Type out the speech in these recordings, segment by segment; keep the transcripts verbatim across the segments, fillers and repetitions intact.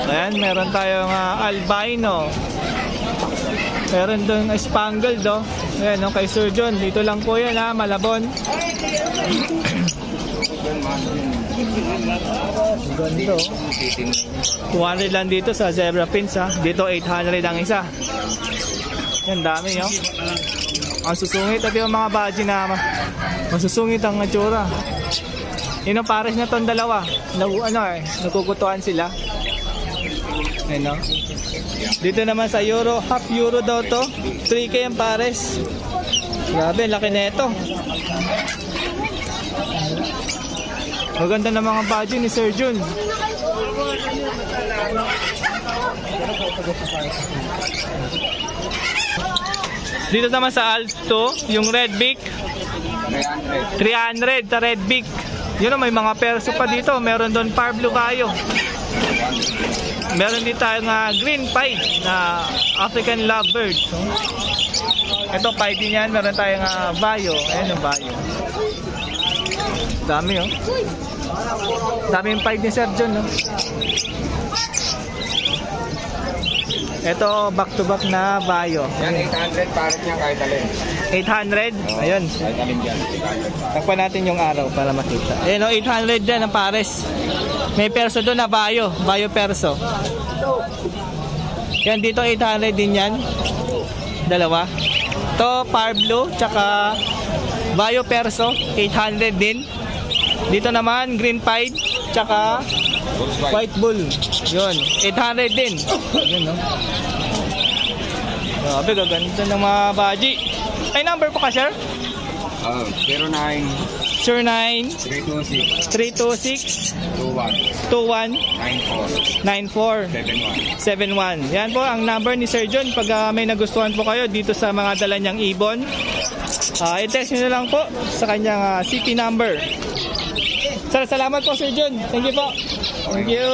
Ayan, meron tayong uh, albino. Meron doon spangled, oh. Ayan, no, kay Sir John. Dito lang po yan, ha, Malabon. Ganda, oh. two hundred lang dito sa zebra pins, ha. Dito eight hundred ang isa. Yan, dami, oh. Ang susungit. At yung mga baji na masusungit ang itsura. Yun ang pares na ton dalawa. Nag, ano eh, nagkukutuan sila. Ayun, no? Dito naman sa euro, half euro daw to. three K ang pares. Grabe, laki na ito. Maganda na mga badge ni Sir Jun. Dito naman sa Alto, yung red beak. three hundred sa red beak. Yun know, may mga perso pa dito. Meron doon Parblo kayo. Meron din tayong uh, green pied na African lovebird. So, ito pied din yan. Meron tayong uh, bayo. Ayan yung bayo. Dami, oh. Dami yung pied ni Sir John, oh. Ito back to back na bayo. Yan eight hundred pares niya kahit alin. eight hundred? Oh, ayun. Kahit alin dyan. Takpan natin yung araw para makita. Ayun, oh, eight hundred dyan ang pares. May perso doon na bayo. Bayo perso. Yan dito eight hundred din yan. Dalawa. To Parblo tsaka bayo perso eight hundred din. Dito naman green pied tsaka white bull. Yun, eight hundred din. Yun, no. Grabe, gaganda ng mga baji. Ay, number po ka, sir? Oh, zero nine zero nine three two six three two six two one two one nine four nine four seven one. seven one. Yan po ang number ni Sir John. Pag uh, may nagustuhan po kayo dito sa mga dala niyang ibon, uh, i-text nyo na lang po sa kanyang uh, C P number. Sir, salamat po Sir John. Thank you po. Thank you.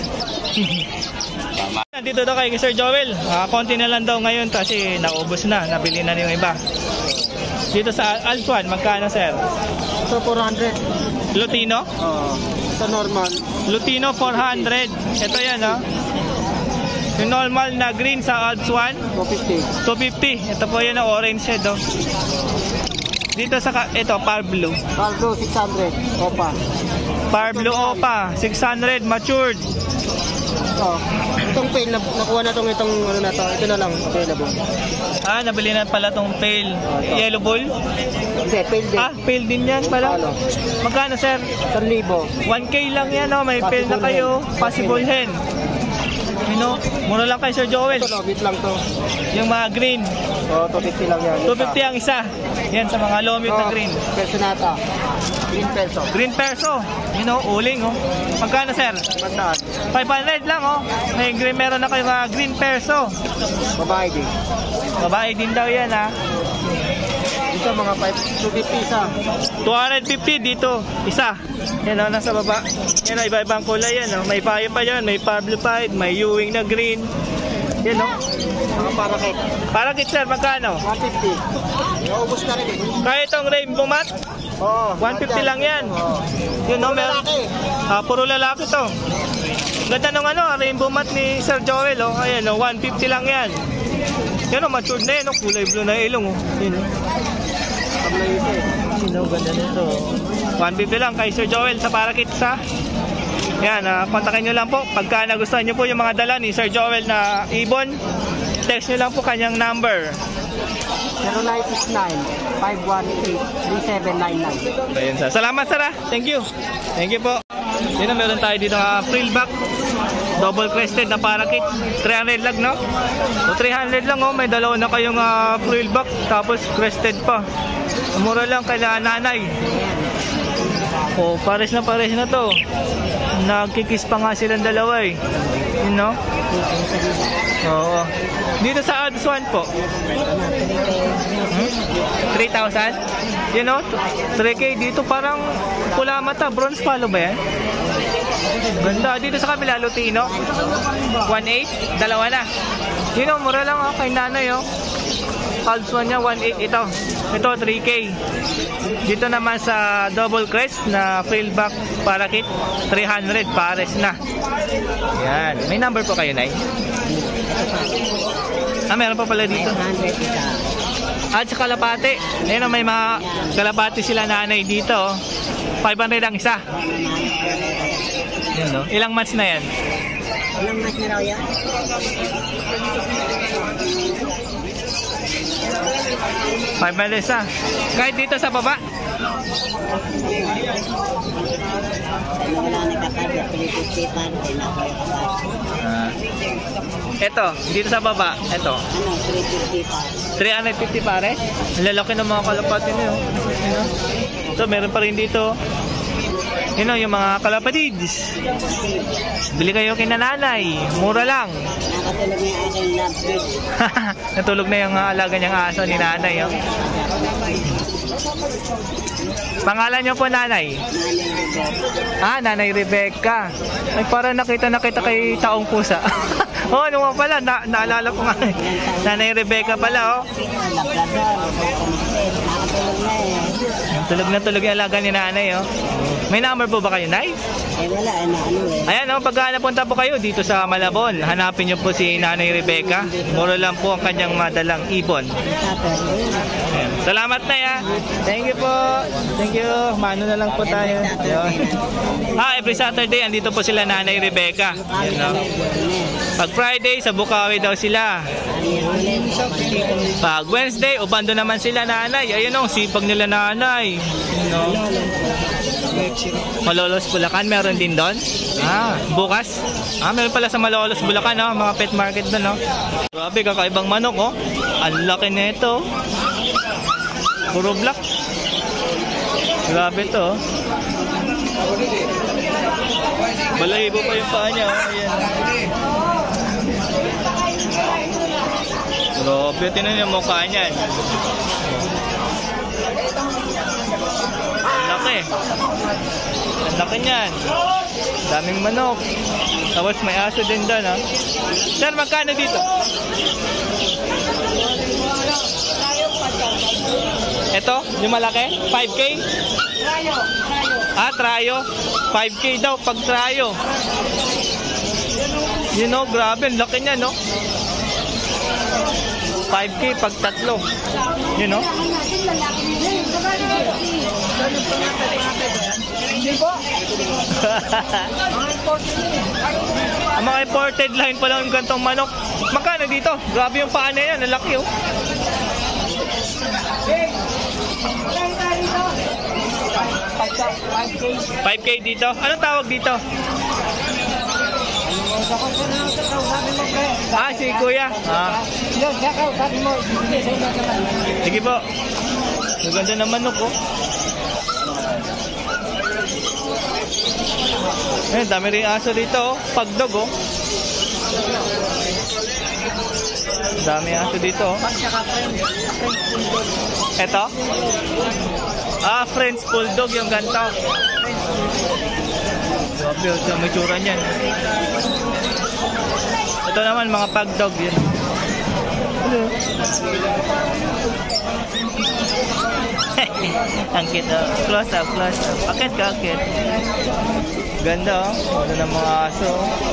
Dito daw kay Sir Joel. Uh, konti na lang daw ngayon kasi naubos na. Nabili na yung iba. Dito sa Altuan, magkano sir? So four hundred. Lutino? Oo. Uh, sa normal. Lutino four hundred. Ito yan, ha? Yung normal na green sa Altuan? two fifty. two fifty. Ito po yan, orange head, oh. Dito sa, ito, Parblo. Parblo six hundred. Opa. Parblo Opa, six hundred, matured. Oh, itong pail na nakuha na tong itong ano na to. Ito na lang available. Ah, nabili na pala tong pail. Uh, Yellow bull? Hindi, pail din. Ah, pail din yan pala. Ano? Magkano sir? one thousand. one K lang yan, oh. May pail na kayo. Possible hen. You know, mura lang kay Sir Joel. Ito, lobit lang to. Yung mga green. Oh, two fifty lang yan. two fifty ang isa. Yan sa mga lomit oh, na green. Personata. Green perso. Green perso. You know, uling, oh. Magkano sir? five hundred lang, oh. May green, meron na kayo mga green perso. Babae din. Babae din daw yan, ha. Dito mga two fifty isa. two fifty dito, isa. Yan, oh, nasa baba. Yan, oh, iba-ibang kulay yan, oh. May payo pa yan, may Parblo pied, may Ewing na green. Yan, oh. Mga parakit. Parakit sir, magkano? one fifty. Naubos na rin eh. Kaya itong rainbow mat? Oo. one fifty lang yan. Oo. Yun, no, meron. Ah, puro lalaki to. Ganda nung ano, rainbow mat ni Sir Joel, oh. Ayan, oh, one fifty lang yan. Yan, oh, matured na yan, oh. Kulay blue na ilong, oh. Yun, oh. Yun, oh, ganda nito. one fifty lang kay Sir Joel sa parakit sa. Yan, uh, kontakin nyo lang po. Pagka nagustuhan nyo po yung mga dala ni Sir Joel na ibon, text nyo lang po kanyang number. zero nine six nine five one eight three seven nine nine. Ayan, sir. Salamat, sir. Thank you. Thank you po. Yun na, meron tayo dito ng uh, frillback. Double crested na parakit. three hundred lang, no? O three hundred lang, oh. May dalawa na kayong uh, frillback. Tapos crested pa. Mura lang kay nanay. O, pares na pares na to. Nagkikis pa nga silang dalawa, eh. You know? Oo. Dito sa Adswan po. Hmm? three thousand? You know? three K dito parang pula mata. Bronze palo ba yan? Ganda. Dito sa kabila, Lutino. one eight. Dalawa na. You know, mura lang, oh. Kay nanay, oh. Adswan niya, one eight ito. Ito, three K. Dito naman sa double crest na frillback parakit, three hundred pares na. Yan. May number po kayo, Nay? Ah, meron pa pala dito. At sa kalapate. Ayan, may mga kalapate sila nanay dito. Oh. five hundred ang isa. Yan, no? Ilang months na yan? Ilang months na raw yan? five hundred isa. Kahit dito sa baba? Wala nagkakabit, pinipisipan, Ah. Ito, dito sa baba, ito. ano, three fifty pa. three fifty pare. Ang lalaki ng mga kalapati niyo. Ano? So, meron pa rin dito. You know, yung mga kalapatids. Bili kayo kay nanay. Mura lang. Nakatulog niya aking love bird. Natulog na yung uh, alaga niyang aso ni nanay. Oh. Pangalan niyo po, nanay? Ah, Nanay Rebecca. Ay, parang nakita nakita kay Taong Pusa. Oh, ano nga pala, na naalala ko nga. Nanay Rebecca pala, oh. Nakatulog na eh. Tulog na tulog yung alaga ni nanay, oh. May number po ba kayo, Nay? Eh wala, eh, na ano eh. Ayan, oh, pag napunta po kayo dito sa Malabon, hanapin niyo po si Nanay Rebecca. Mura lang po ang kanyang madalang ibon. Ayan. Salamat, Nay, ah. Thank you po. Thank you. Mano na lang po tayo. Ayun. Ah, every Saturday, andito po sila Nanay Rebecca. Ayan, no? Pag Friday, sa Bukawi daw sila. Pag Wednesday, Ubando naman sila, nanay. Ayun, oh, sipag nila, nanay. Ayan, no? Malolos Bulacan, meron din doon. Ah, bukas. Ah, meron pala sa Malolos Bulacan, no? Mga pet market doon, no? Grabe, kakaibang manok, oh. Ang laki nito. Puro black. Grabe to, oh. Balahibo pa yung paa niya, oh. Ayan. Grabe, tinan yung mukha niyan. Ang laki. Ang laki niyan. Daming manok. Tapos may aso din doon, ha? Sir, magkano dito? Ito, yung malaki? five K? Trayo, trayo. Ah, trayo? five K daw pag trayo. You know, grabe, ang laki niya, no? five K pag tatlo. You know? Hindi po. Ang mga imported line pa lang yung gantong manok. Magkano dito? Grabe yung paa na yan. Ang laki, oh. five K dito? Anong tawag dito? Ah, si Kuya. Ah. Sige po. Ang ganda ng manok, oh. Eh, dami rin aso dito, oh. Pagdog, oh. Dami aso dito, oh. Eto? Ah, French Bulldog yung ganito. Grabe, ito may tsura niyan. Ito naman, mga pagdog yun. Hello. Ang cute, oh. Close up, close up. Akit ka, akit. Ganda, oh. Ano ng mga aso.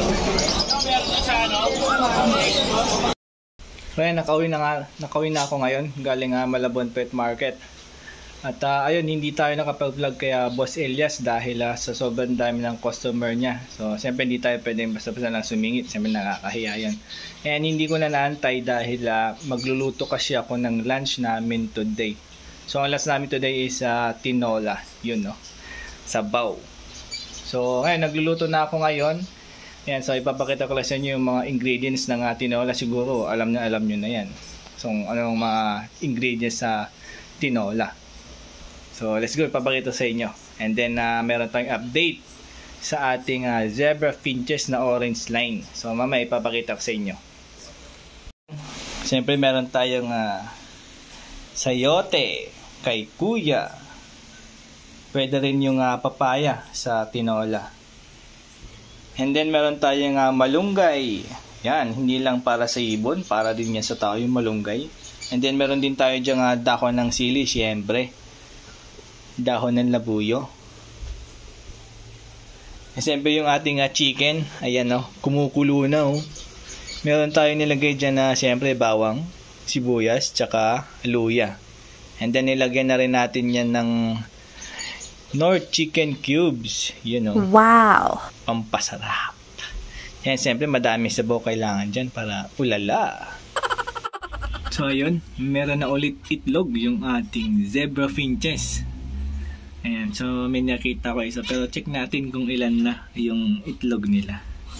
Kaya nakauwi na nga, nakauwi na ako ngayon. Galing uh, Malabon Pet Market. At uh, ayun, hindi tayo nakapag-vlog kaya Boss Elias dahil uh, sa sobrang dami ng customer niya. So, siyempre hindi tayo pwedeng basta-basta lang sumingit. Siyempre nakakahiya yan. And hindi ko na naantay dahil uh, magluluto kasi ako ng lunch namin today. So, ang lunch namin today is uh, tinola. Yun, no? Sabaw. So, ayun, nagluluto na ako ngayon. Ayan, so ipapakita ko lang sa inyo yung mga ingredients ng uh, tinola. Siguro, alam na alam nyo na yan. So, anong mga ingredients sa tinola. So, let's go, ipapakita sa inyo. And then, uh, meron tayong update sa ating uh, zebra finches na orange line. So, mamaya ipapakita ko sa inyo. Siyempre, meron tayong uh, sayote kay Kuya. Pwede rin yung uh, papaya sa tinola. And then, meron tayong uh, malunggay. Yan, hindi lang para sa ibon, para din yan sa tao yung malunggay. And then, meron din tayo dyan uh, dahon ng sili, siyempre. Dahon ng labuyo. E, siyempre yung ating uh, chicken, ayan oh, kumukulo na oh. Meron tayo nilagay dyan na siyempre bawang, sibuyas, tsaka luya. And then nilagyan na rin natin yan ng North Chicken Cubes. You know. Wow! Pampasarap. Yan, siyempre madami sabaw kailangan dyan para ulala. So ayun, meron na ulit itlog yung ating zebra finches. Ayan, so may nakita ko isa, pero check natin kung ilan na yung itlog nila.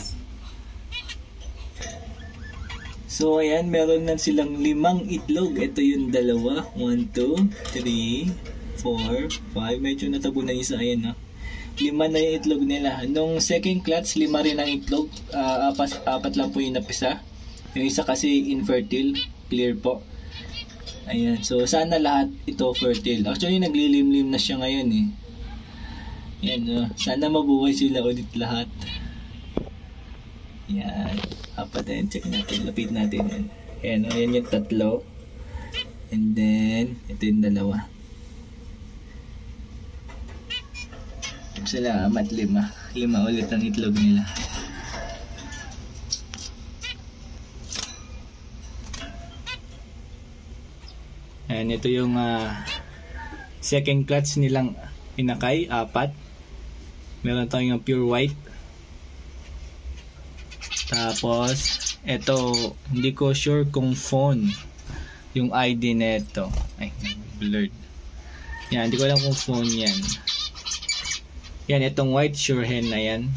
So ayan, meron na silang limang itlog. Ito yung dalawa, one, two, three, four, five, medyo natabo na isa, ayan no. Lima na yung itlog nila. Nung second clutch, lima rin ang itlog, uh, apat, apat lang po yung napisa. Yung isa kasi infertile, clear po. Ayan, so sana lahat ito fertile. Actually naglilimlim na siya ngayon eh. Ayan, uh, sana mabuhay sila ulit lahat. Ayan, apat na, check natin, lapit natin. Ayan, ayan yung tatlo. And then, ito yung dalawa. Sila, amat lima. Lima ulit ang itlog nila. Ayan, ito yung uh, second clutch nilang pinakay, apat. Meron tayong pure white. Tapos, ito, hindi ko sure kung phone yung I D neto. Ay, blurred. Yan, hindi ko alam kung phone yan. Yan, itong white sure hen na yan.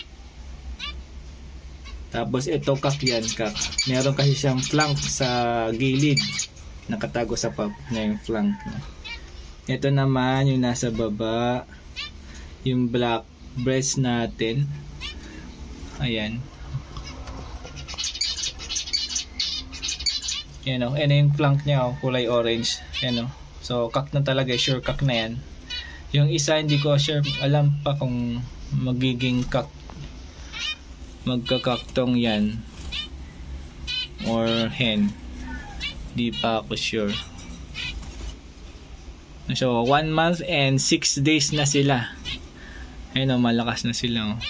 Tapos, ito kak yan, kak. Meron kasi siyang flank sa gilid. Nakatago sa pop na yung flank. Ito naman, yung nasa baba. Yung black breast natin. Ayan. Yan o, yan yung flank niya o, kulay orange. Yan o, so kak na talaga, sure kak na yan. Yung isa hindi ko sure, alam pa kung magiging kak, magkakaktong yan or hen, di pa ako sure. So one month and six days na sila. Ayun o, malakas na sila o.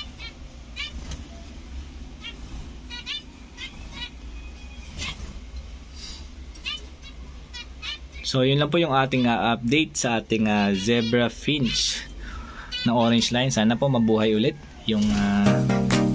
So yun lang po yung ating uh, update sa ating uh, zebra finch na orange line. Sana po mabuhay ulit yung uh,